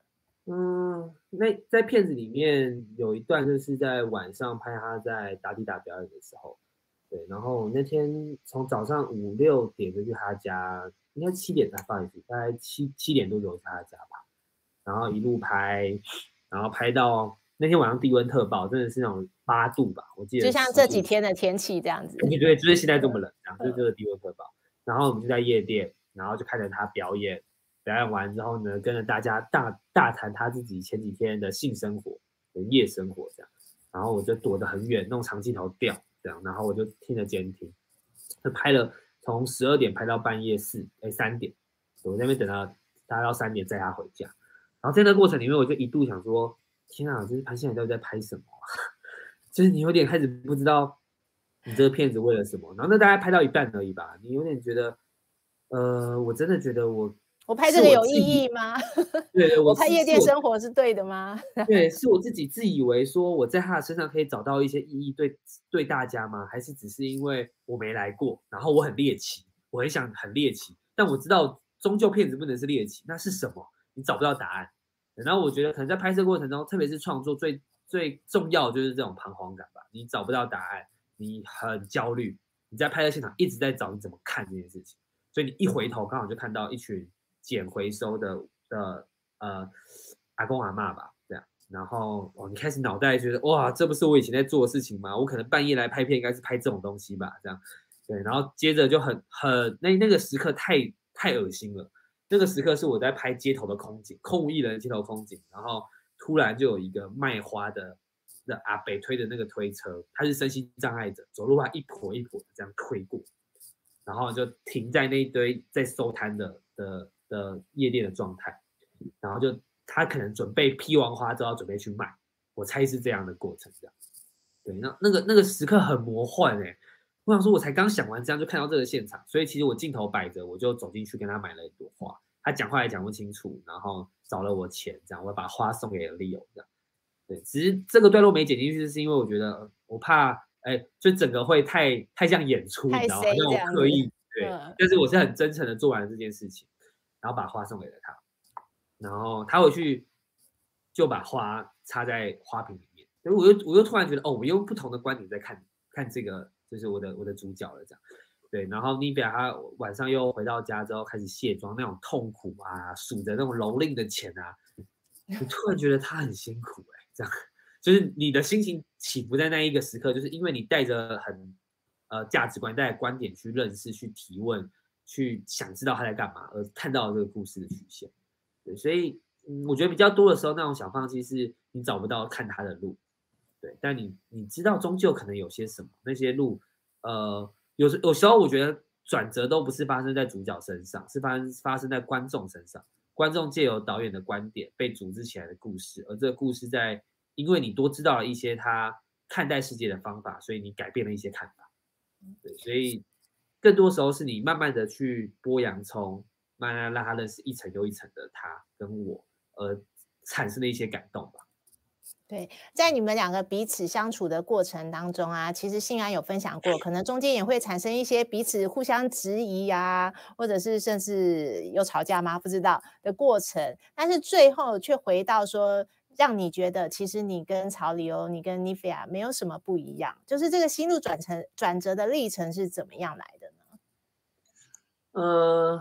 嗯，那在片子里面有一段就是在晚上拍他在打底打表演的时候，对，然后那天从早上五六点就去他家，应该七点才不好意思，大概七七点多就去他家吧，然后一路拍，然后拍到那天晚上低温特报，真的是那种八度吧，我记得就像这几天的天气这样子。 对对，就是现在这么冷，这样就是这个低温特报。然后我们就在夜店，然后就看着他表演。表演完之后呢，跟着大家大大谈他自己前几天的性生活、夜生活这样，然后我就躲得很远，弄长镜头调这样，然后我就听着监听，就拍了从十二点拍到半夜四哎三点，我在那边等到大概到三点载他回家，然后在那个过程里面，我就一度想说，天啊，就是潘星海到底在拍什么啊？就是你有点开始不知道你这个片子为了什么，然后那大概拍到一半而已吧，你有点觉得，呃，我真的觉得我。 我拍这个有意义吗？ 对，我, 我拍夜店生活是对的吗？ 对，是我自己自以为说我在他的身上可以找到一些意义对，对对大家吗？还是只是因为我没来过，然后我很猎奇，我很想很猎奇，但我知道终究片子不能是猎奇，那是什么？你找不到答案。然后我觉得可能在拍摄过程中，特别是创作最最重要的就是这种彷徨感吧，你找不到答案，你很焦虑，你在拍摄现场一直在找你怎么看这件事情，所以你一回头刚好就看到一群。捡回收的的呃阿公阿嬷吧，这样，然后哦，你开始脑袋觉得哇，这不是我以前在做的事情吗？我可能半夜来拍片，应该是拍这种东西吧，这样，对，然后接着就很很那那个时刻太太恶心了，那个时刻是我在拍街头的空景，空无一人的街头风景，然后突然就有一个卖花的的阿北推的那个推车，他是身心障碍者，走路还一跛一跛的这样推过，然后就停在那一堆在收摊的的。的夜店的状态，然后就他可能准备批完花之后准备去卖，我猜是这样的过程，这样，对，那那个那个时刻很魔幻哎、欸，我想说我才刚想完这样就看到这个现场，所以其实我镜头摆着，我就走进去跟他买了一朵花，他讲话也讲不清楚，然后找了我钱，这样我把花送给了 Leo， 这样，对，只是这个段落没剪进去，是因为我觉得我怕哎、欸，就整个会太太像演出，你知道吗？让我刻意对、嗯，但是我是很真诚的做完了这件事情。然后把花送给了他，然后他回去就把花插在花瓶里面。所以我又我又突然觉得，哦，我用不同的观点在看看这个，就是我的我的主角了这样。对，然后妮比亚她晚上又回到家之后开始卸妆，那种痛苦啊，数着那种蹂躏的钱啊，我突然觉得他很辛苦哎、欸，这样就是你的心情起伏在那一个时刻，就是因为你带着很呃价值观、带着观点去认识、去提问。去想知道他在干嘛，而看到这个故事的曲线，对，所以、嗯、我觉得比较多的时候，那种小放弃是你找不到看他的路，对，但你你知道终究可能有些什么，那些路，呃，有时有时候我觉得转折都不是发生在主角身上，是发生发生在观众身上，观众借由导演的观点被组织起来的故事，而这个故事在因为你多知道了一些他看待世界的方法，所以你改变了一些看法，对，所以。更多时候是你慢慢的去剥洋葱，慢慢让他认识一层又一层的他跟我，而产生的一些感动吧。 对，在你们两个彼此相处的过程当中啊，其实信安有分享过，可能中间也会产生一些彼此互相质疑啊，或者是甚至有吵架吗？不知道的过程，但是最后却回到说。让你觉得其实你跟曹里欧、你跟妮菲亚没有什么不一样，就是这个心路转程转折的历程是怎么样来的呢？ 呃，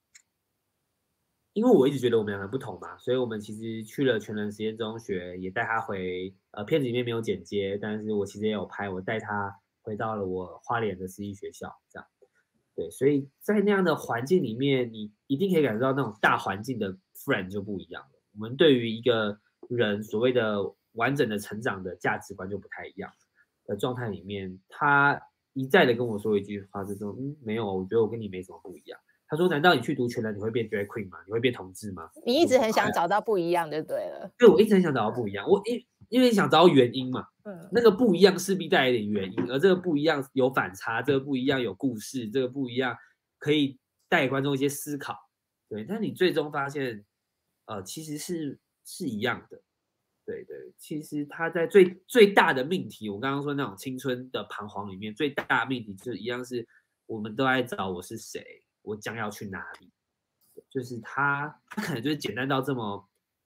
因为我一直觉得我们两个不同嘛，所以我们其实去了全人实验中学，也带他回呃片子里面没有剪接，但是我其实也有拍，我带他回到了我花莲的私立学校，这样。对，所以在那样的环境里面，你一定可以感受到那种大环境的 friend 就不一样了。我们对于一个人所谓的完整的成长的价值观就不太一样的状态里面，他一再的跟我说一句话，就是说，嗯，没有，我觉得我跟你没什么不一样。他说，难道你去读全人你会变 drag queen 吗？你会变同志吗？ 你一直很想找到不一样就对了。 对，我一直很想找到不一样，我因因为想找到原因嘛，嗯，那个不一样势必带来一点原因，而这个不一样有反差，这个不一样有故事，这个不一样可以带给观众一些思考，对，但你最终发现，呃，其实是是一样的。对对，其实他在最最大的命题，我刚刚说那种青春的彷徨里面，最大的命题就是一样是，我们都在找我是谁，我将要去哪里，就是他，他可能就是简单到这么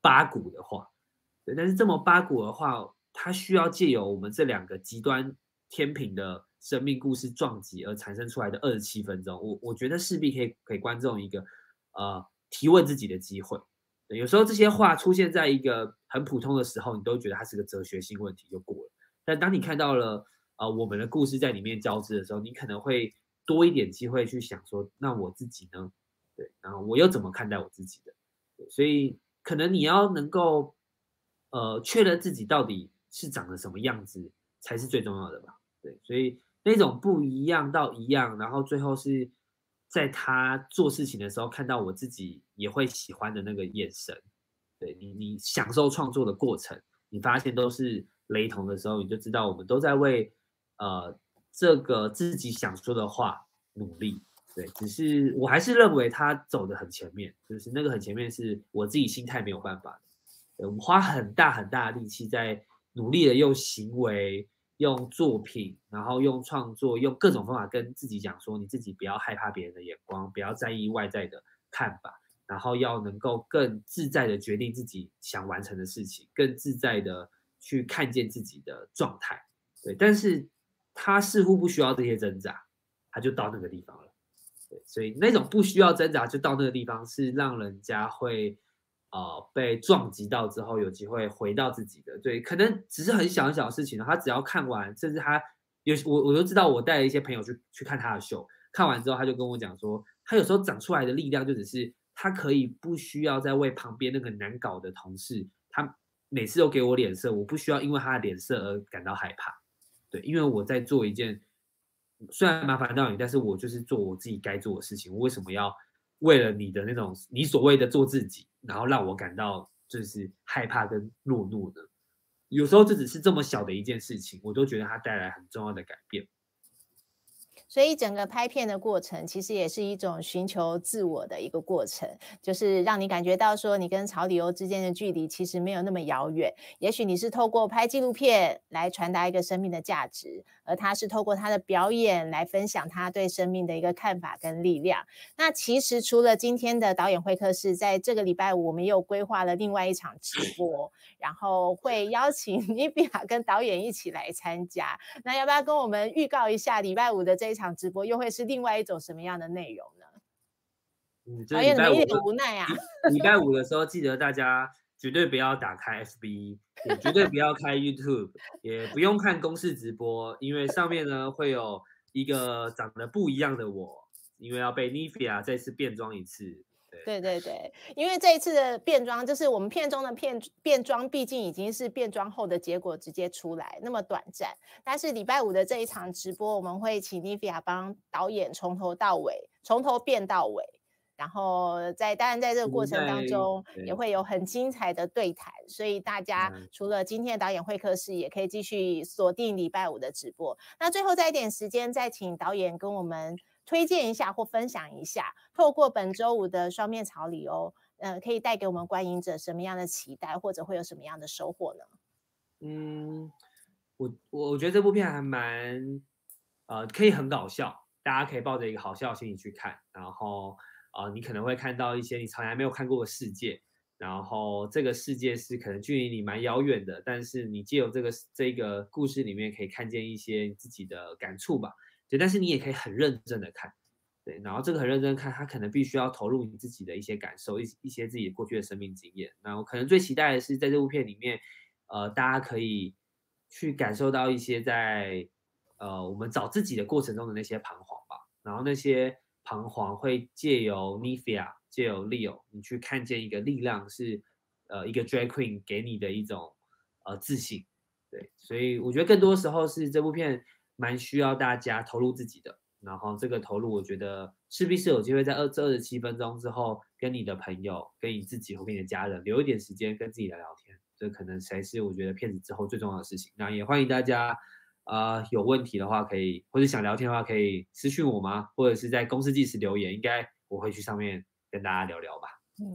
八股的话，对，但是这么八股的话，它需要借由我们这两个极端天平的生命故事撞击而产生出来的二十七分钟，我我觉得势必可以给观众一个呃提问自己的机会。对，有时候这些话出现在一个很普通的时候，你都觉得它是个哲学性问题就过了。但当你看到了呃我们的故事在里面交织的时候，你可能会多一点机会去想说，那我自己呢？对，然后我又怎么看待我自己的？对，所以可能你要能够呃确认自己到底是长得什么样子才是最重要的吧。对，所以那种不一样到一样，然后最后是在他做事情的时候看到我自己也会喜欢的那个眼神，对你，你享受创作的过程，你发现都是雷同的时候，你就知道我们都在为呃这个自己想说的话努力。对，只是我还是认为他走得很前面，就是那个很前面是我自己心态没有办法的。对，我们花很大很大的力气在努力的用行为、用作品，然后用创作，用各种方法跟自己讲说，你自己不要害怕别人的眼光，不要在意外在的看法，然后要能够更自在的决定自己想完成的事情，更自在的去看见自己的状态。对，但是他似乎不需要这些挣扎，他就到那个地方了。对，所以那种不需要挣扎就到那个地方，是让人家会呃被撞击到之后有机会回到自己的。对，可能只是很小很小的事情，他只要看完，甚至他有我我就知道，我带了一些朋友去去看他的秀，看完之后他就跟我讲说，他有时候长出来的力量就只是他可以不需要再为旁边那个难搞的同事，他每次都给我脸色，我不需要因为他的脸色而感到害怕。对，因为我在做一件虽然麻烦到你，但是我就是做我自己该做的事情。我为什么要为了你的那种你所谓的做自己，然后让我感到就是害怕跟懦弱呢？有时候这只是这么小的一件事情，我都觉得它带来很重要的改变。 所以整个拍片的过程其实也是一种寻求自我的一个过程，就是让你感觉到说你跟草里欧之间的距离其实没有那么遥远。也许你是透过拍纪录片来传达一个生命的价值，而他是透过他的表演来分享他对生命的一个看法跟力量。那其实除了今天的导演会客室，在这个礼拜五我们又规划了另外一场直播，然后会邀请妮比亚跟导演一起来参加。那要不要跟我们预告一下礼拜五的这一场直播又会是另外一种什么样的内容呢？ 嗯，就是礼拜五有点无奈啊。 礼拜五的时候，记得大家绝对不要打开 F B， 也绝对不要开 YouTube， 也不用看公视直播，因为上面呢会有一个长得不一样的我，因为要被 Nivea 再次变装一次。 对对对，因为这一次的变装，就是我们片中的变变装，毕竟已经是变装后的结果直接出来，那么短暂。但是礼拜五的这一场直播，我们会请 Nivea 帮导演从头到尾，从头变到尾。然后在当然在这个过程当中，也会有很精彩的对谈，所以大家除了今天的导演会客室，也可以继续锁定礼拜五的直播。那最后再一点时间，再请导演跟我们推荐一下或分享一下，透过本周五的双面草里欧，呃，可以带给我们观影者什么样的期待，或者会有什么样的收获呢？ 嗯，我我觉得这部片还蛮，呃，可以很搞笑，大家可以抱着一个好笑的心理去看，然后呃，你可能会看到一些你从来没有看过的世界，然后这个世界是可能距离你蛮遥远的，但是你借由这个这个故事里面可以看见一些自己的感触吧。对，但是你也可以很认真的看，对，然后这个很认真看，他可能必须要投入你自己的一些感受，一一些自己过去的生命经验。那我可能最期待的是在这部片里面，呃，大家可以去感受到一些在呃我们找自己的过程中的那些彷徨吧。然后那些彷徨会借由 Nivea， 借由 Leo， 你去看见一个力量是呃一个 drag queen 给你的一种呃自信。对，所以我觉得更多时候是这部片蛮需要大家投入自己的，然后这个投入我觉得势必是有机会在二这二十七分钟之后，跟你的朋友、跟你自己或跟你的家人留一点时间跟自己聊聊天，这可能才是我觉得片子之后最重要的事情。那也欢迎大家，呃，有问题的话可以，或者想聊天的话可以私讯我吗？或者是在公司计时留言，应该我会去上面跟大家聊聊吧。 嗯。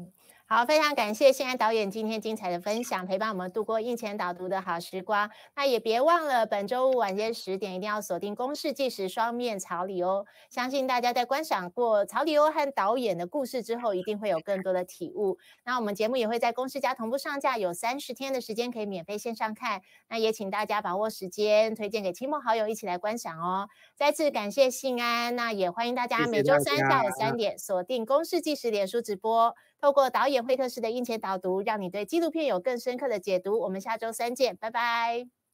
好，非常感谢信安导演今天精彩的分享，陪伴我们度过印前导读的好时光。那也别忘了本周五晚间十点一定要锁定公视纪实双面曹李欧，相信大家在观赏过曹李欧和导演的故事之后，一定会有更多的体悟。那我们节目也会在公视家同步上架，有三十天的时间可以免费线上看。那也请大家把握时间，推荐给亲朋好友一起来观赏哦。再次感谢信安，那也欢迎大家每周三下午三点锁定公视纪实脸书直播。透过导演会客室的印前导读，让你对纪录片有更深刻的解读。我们下周三见，拜拜。